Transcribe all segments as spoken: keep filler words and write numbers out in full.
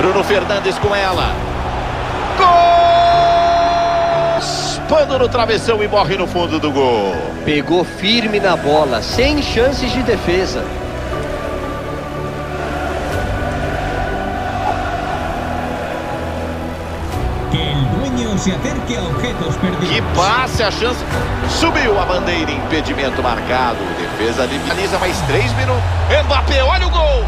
Bruno Fernandes com ela. Gol! Espando no travessão e morre no fundo do gol. Pegou firme na bola, sem chances de defesa. Se acerque a objetos perdidos. Que passe, a chance. Subiu a bandeira, impedimento marcado. Defesa finaliza mais três minutos. Mbappé, olha o gol.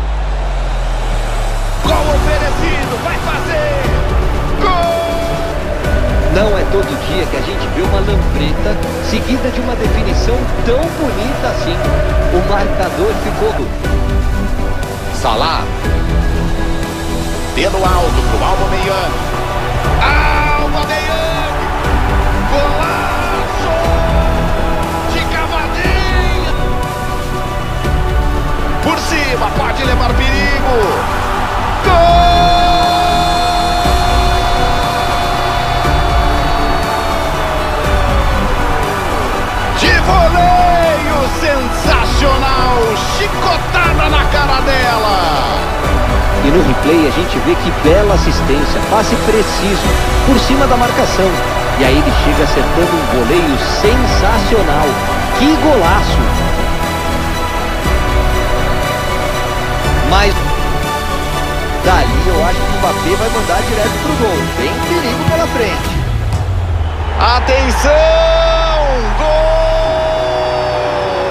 Gol oferecido, vai fazer. Gol! Não é todo dia que a gente vê uma lambreta seguida de uma definição tão bonita assim. O marcador ficou... Salah. Pelo alto pro Aubameyang. Aubameyang! Golaço! De cavadinha! Por cima, pode levar perigo! Gol! De voleio sensacional! Chicotada na cara dela! E no replay a gente vê que bela assistência, passe preciso, por cima da marcação. E aí ele chega acertando um voleio sensacional. Que golaço! Mas dali eu acho que o Mbappé vai mandar direto pro gol. Tem perigo pela frente. Atenção! Gol!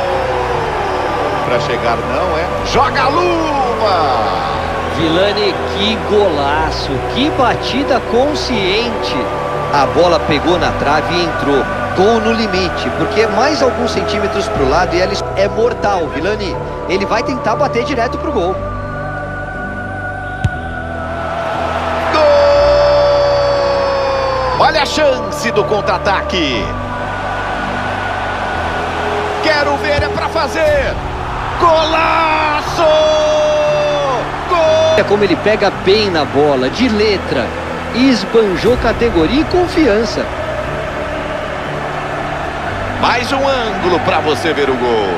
Pra chegar não é? Joga a luva! Vilani, que golaço, que batida consciente. A bola pegou na trave e entrou. Gol no limite, porque mais alguns centímetros pro lado e ela é mortal. Vilani, ele vai tentar bater direto pro gol. Gol! Olha a chance do contra-ataque. Quero ver, é pra fazer. Golaço! É como ele pega bem na bola, de letra, esbanjou categoria e confiança. Mais um ângulo para você ver o gol.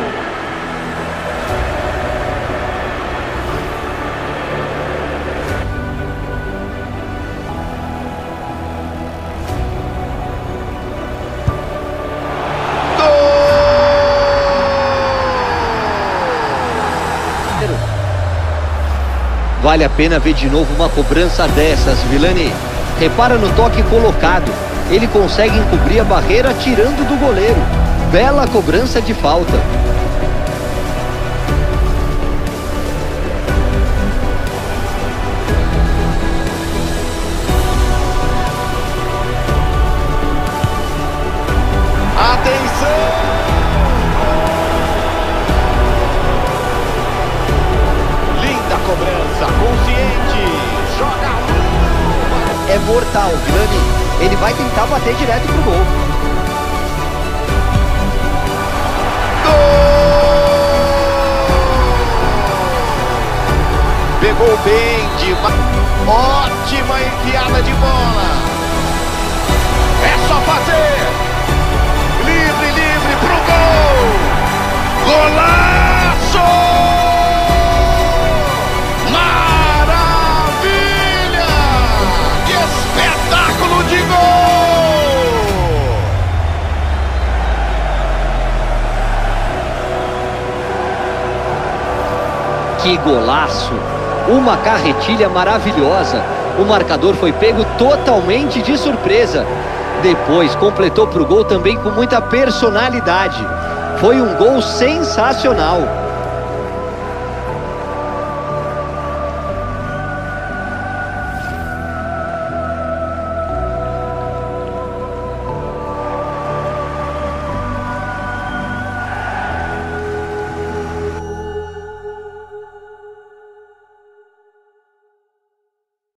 Vale a pena ver de novo uma cobrança dessas, Vilani. Repara no toque colocado. Ele consegue encobrir a barreira tirando do goleiro. Bela cobrança de falta. Atenção! Cobrança consciente, joga a luva. É mortal, Vilani. Ele vai tentar bater direto pro gol. Gol! Pegou bem de ótima enfiada de bola. É só fazer. Livre, livre pro gol. Golaço! Que golaço! Uma carretilha maravilhosa. O marcador foi pego totalmente de surpresa. Depois completou para o gol também com muita personalidade. Foi um gol sensacional.